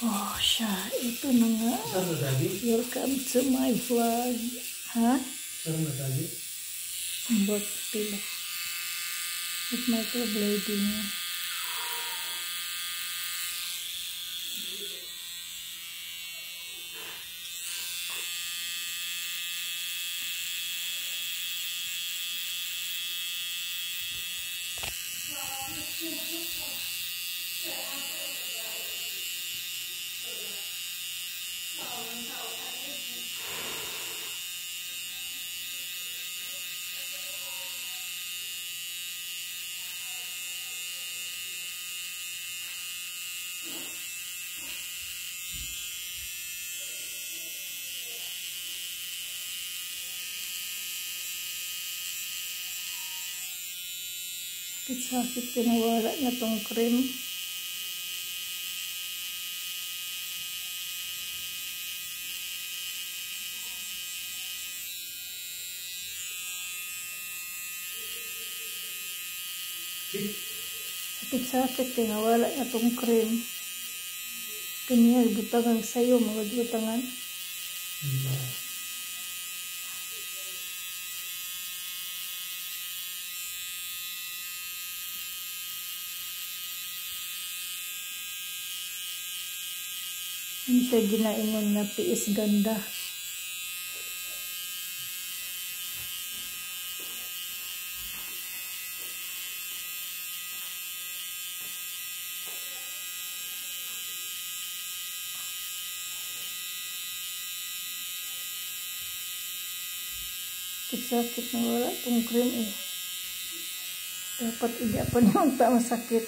Oh, siya. Ito na nga. Welcome to my vlog. Ha? Sarang na tadi? Bot pila. With microblading. Sakit-sakit pinawala na tong cream. Sakit-sakit pinawala na tong cream. Kanya butangan sayo mga butangan. Ano siya ginaingon na tiis ganda. Sakit na wala tong cream eh. Dapat iya pa niya ang tama sakit.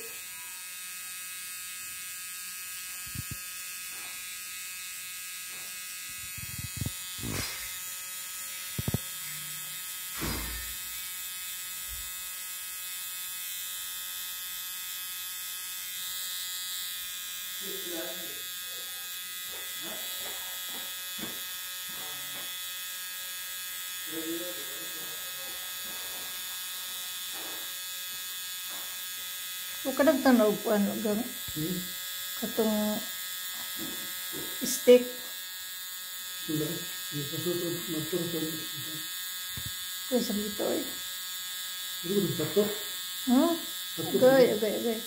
O kadang tanaw po ano gang katong steak. Sudah, dipasok motor tadi. Kaya sa dito eh. Itu dapat. Hmm? Agay.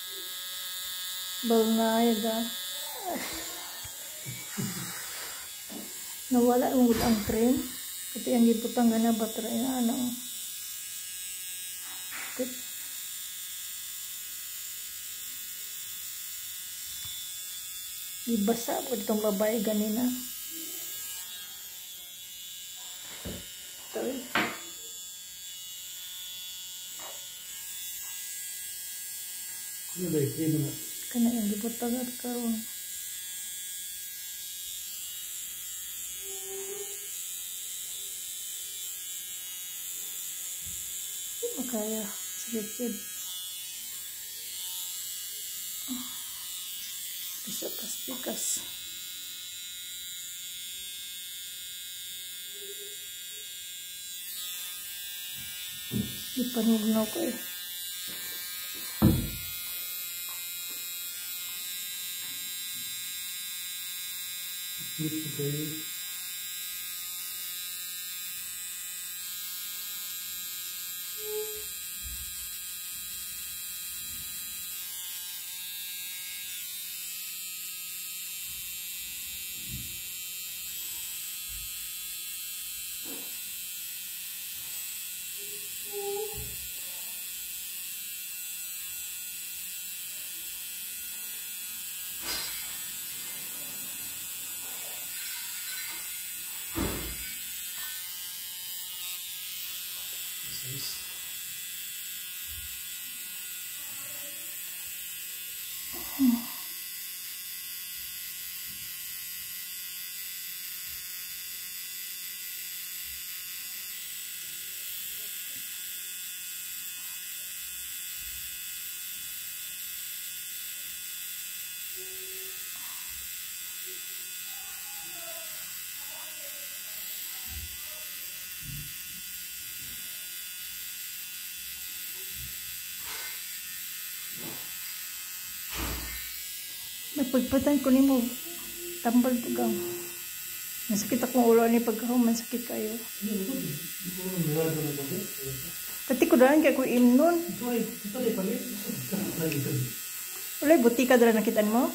Balnay da. Nawala ang ang cream. Kasi ang giputang gana battery na ano. Ibasa po itong babae ganina. Ito eh. Ano ba yung na? Kana yung giputang at karoon. Makaya. Sige. Pikas. Ipanugnaw ko eh. Okay. Napagpatan ko ni mo. Tambal tugang. Masakit akong ulo ni pagkahuman sakit kayo. Pati ko daan kaya ko imnon. Ulay buti ka dala nakitaan mo?